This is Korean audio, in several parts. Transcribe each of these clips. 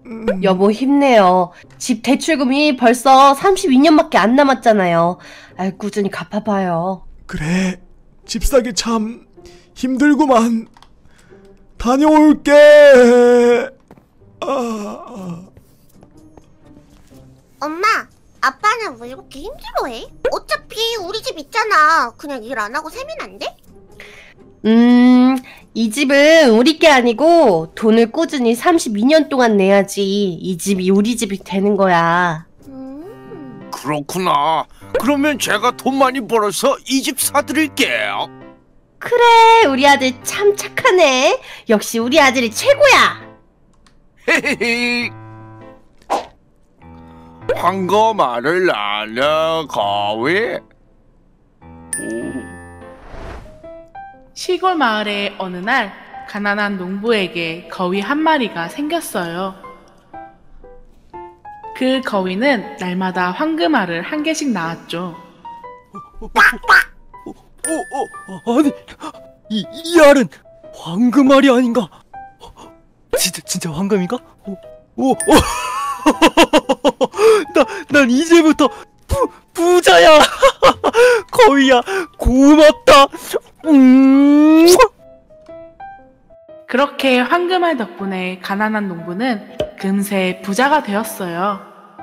여보 힘내요. 집 대출금이 벌써 32년밖에 안 남았잖아요. 꾸준히 갚아봐요. 그래, 집 사기 참 힘들구만. 다녀올게. 엄마, 아빠는 왜 이렇게 힘들어해? 어차피 우리 집 있잖아. 그냥 일 안 하고 살면 안 돼? 이 집은 우리 게 아니고 돈을 꾸준히 32년 동안 내야지 이 집이 우리 집이 되는 거야. 그렇구나. 그러면 제가 돈 많이 벌어서 이 집 사드릴게요. 그래, 우리 아들 참 착하네. 역시 우리 아들이 최고야. 헤헤헤. 황금알을 나는 거위. 시골 마을에 어느 날 가난한 농부에게 거위 한 마리가 생겼어요. 그 거위는 날마다 황금알을 한 개씩 낳았죠. 아니, 이 알은 황금알이 아닌가? 진짜 황금인가? 난 이제부터 부자야. 거위야, 고맙다. 그렇게 황금알 덕분에 가난한 농부는 금세 부자가 되었어요.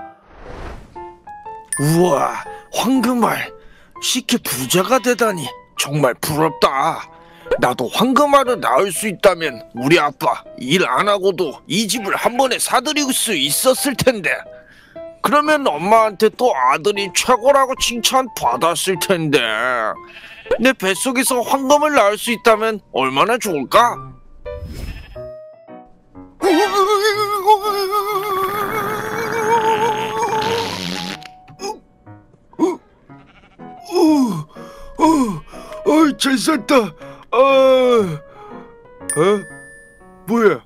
우와, 황금알. 쉽게 부자가 되다니 정말 부럽다. 나도 황금알을 낳을 수 있다면 우리 아빠 일 안 하고도 이 집을 한 번에 사드릴 수 있었을 텐데. 그러면 엄마한테 또 아들이 최고라고 칭찬 받았을 텐데. 내 뱃속에서 황금을 낳을 수 있다면 얼마나 좋을까? 잘 쌌다. 뭐야?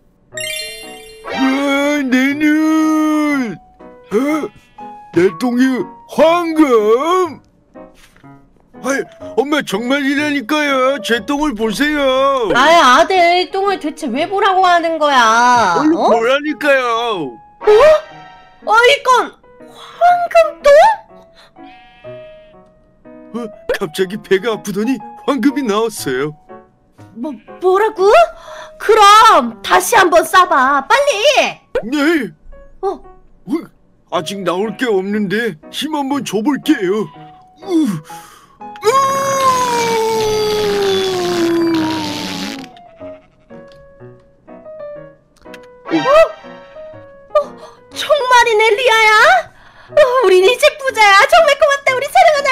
내 눈. 내 똥이 황금. 엄마 정말이라니까요. 제 똥을 보세요. 아들 똥을 대체 왜 보라고 하는 거야? 보라니까요. 이건 황금똥? 갑자기 배가 아프더니 황금이 나왔어요. 뭐라고? 그럼 다시 한번 싸봐, 빨리. 네. 아직 나올 게 없는데 힘 한번 줘볼게요. 정말이네, 리아야. 우린 이제 부자야. 정말 고맙다, 우리 사랑하는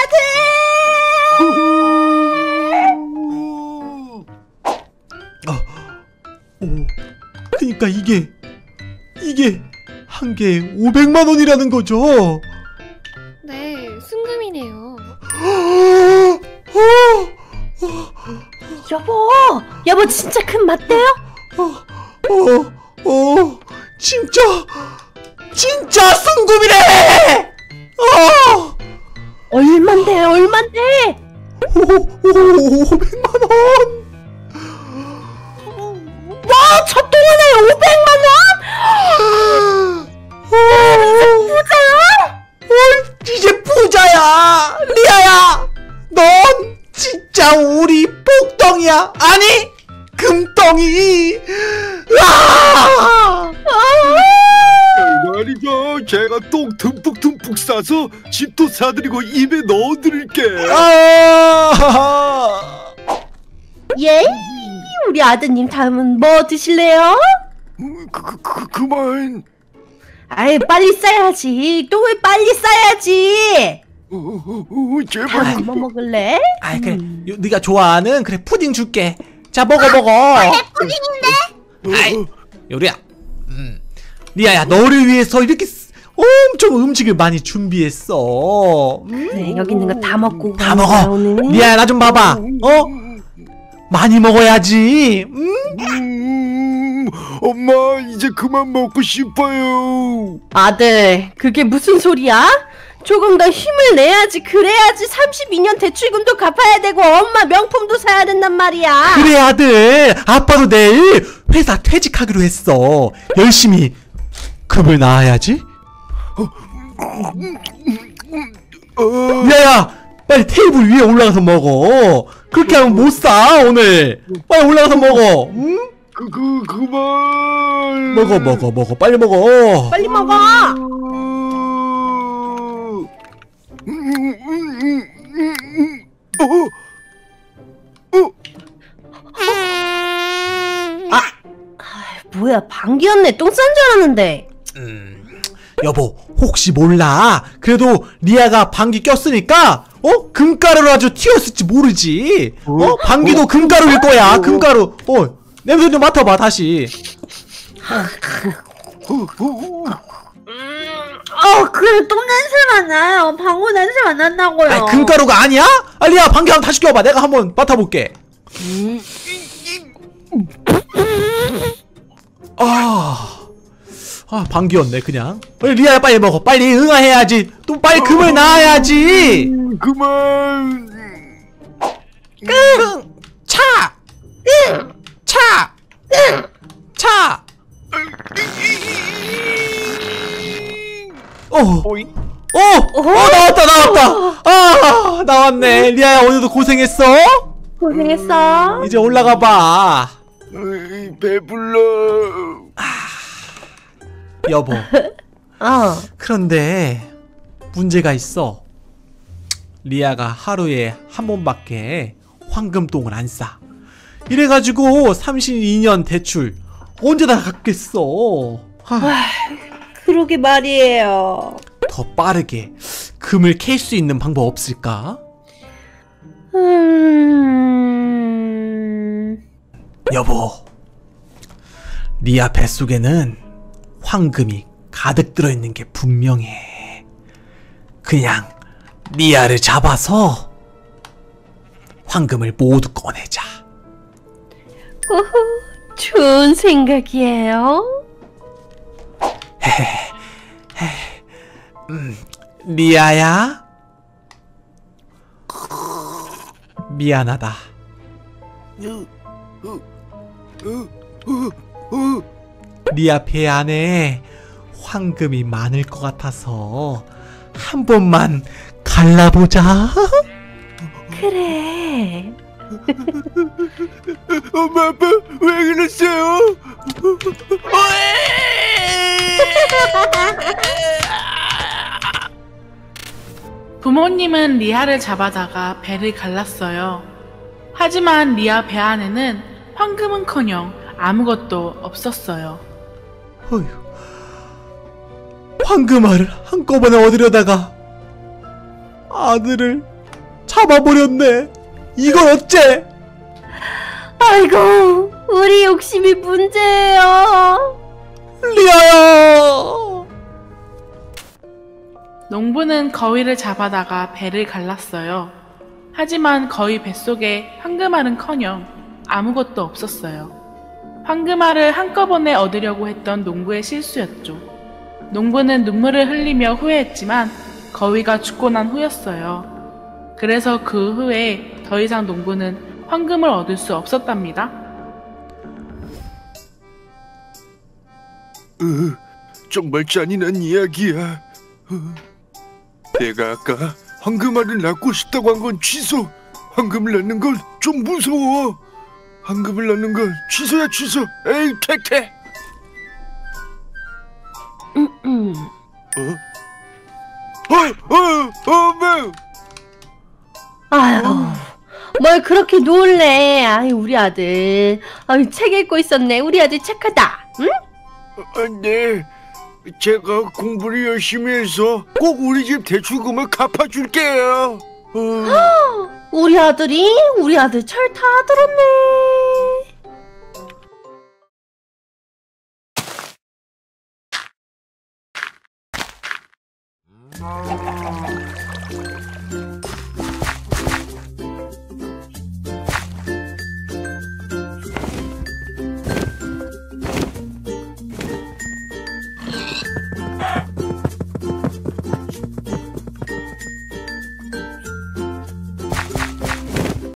아들. 그러니까 이게 한 개에 500만 원이라는 거죠? 네, 순금이네요. 여보 진짜 큰 맞대요? 진짜 순금이래! 얼만데? 500만 원! 저 동안에 500만 원? 부자야? 이제 부자야! 리아야! 넌 진짜 우리 복덩이야! 아니! 금덩이! 말이죠. 제가 똥 듬뿍 싸서 집도 사드리고 입에 넣어드릴게. 예? 우리 아드님 다음은 뭐 드실래요? 그만. 빨리 싸야지. 똥을 빨리 싸야지. 제발. 뭐 먹을래? 그래. 네가 좋아하는 푸딩 줄게. 자, 먹어. 내 푸딩인데? 요리야. 리아야, 너를 위해서 이렇게 엄청 음식을 많이 준비했어. 그래, 여기 있는 거 다 먹고 다 먹어. 오늘. 리아야, 나 좀 봐봐. 많이 먹어야지. 엄마, 이제 그만 먹고 싶어요. 아들, 그게 무슨 소리야? 조금 더 힘을 내야지. 그래야지 32년 대출금도 갚아야 되고 엄마 명품도 사야 된단 말이야. 그래, 아들. 아빠도 내일 회사 퇴직하기로 했어. 열심히 금을 낳아야지. 야야, 빨리 테이블 위에 올라가서 먹어. 그렇게 하면 못 사 오늘. 빨리 올라가서 먹어. 응? 그만. 먹어. 빨리 먹어. 빨리 먹어. 뭐야, 방귀였네. 똥 싼 줄 알았는데. 여보, 혹시 몰라. 그래도 리아가 방귀 꼈으니까 금가루를 아주 튀었을지 모르지. 방귀도 금가루일 거야. 금가루. 냄새 좀 맡아봐 다시. 그래, 똥 냄새만 나요. 방구 냄새만 난다고요. 아니, 금가루가 아니야? 리아 방귀 한번 다시 껴봐. 내가 한번 맡아볼게. 방귀였네 그냥. 리아야 빨리 먹어. 빨리 응아해야지. 또 빨리 금을 낳아야지. 그만. 차. 나왔다. 나왔네. 리아야 오늘도 고생했어. 고생했어. 이제 올라가봐. 배불러. 여보. 그런데 문제가 있어. 리아가 하루에 한 번밖에 황금똥을 안 싸. 이래가지고 32년 대출 언제 다 갚겠어. 그러게 말이에요. 더 빠르게 금을 캘 수 있는 방법 없을까? 여보, 리아 뱃속에는 황금이 가득 들어있는 게 분명해. 그냥 리아를 잡아서 황금을 모두 꺼내자. 좋은 생각이에요. 리아야, 미안하다. 리아 배 안에 황금이 많을 것 같아서 한 번만 갈라보자. 그래. 엄마 아빠 왜 그랬어요? 부모님은 리아를 잡아다가 배를 갈랐어요. 하지만 리아 배 안에는 황금은커녕 아무것도 없었어요. 어휴, 황금알을 한꺼번에 얻으려다가 아들을 잡아버렸네. 이걸 어째? 아이고, 우리 욕심이 문제예요. 리아야. 농부는 거위를 잡아다가 배를 갈랐어요. 하지만 거위 뱃속에 황금알은커녕 아무것도 없었어요. 황금알을 한꺼번에 얻으려고 했던 농부의 실수였죠. 농부는 눈물을 흘리며 후회했지만 거위가 죽고 난 후였어요. 그래서 그 후에 더 이상 농부는 황금을 얻을 수 없었답니다. 정말 잔인한 이야기야. 내가 아까 황금알을 낳고 싶다고 한 건 취소. 황금을 낳는 건 좀 무서워. 황금을 낳는 건 취소야 취소. 에이 퇴퇴. 엄마. 아유, 뭘 그렇게 놀래. 아이, 우리 아들. 아이, 책 읽고 있었네. 우리 아들 착하다. 응? 네. 제가 공부를 열심히 해서 꼭 우리 집 대출금을 갚아줄게요. 우리 아들 철 다 들었네.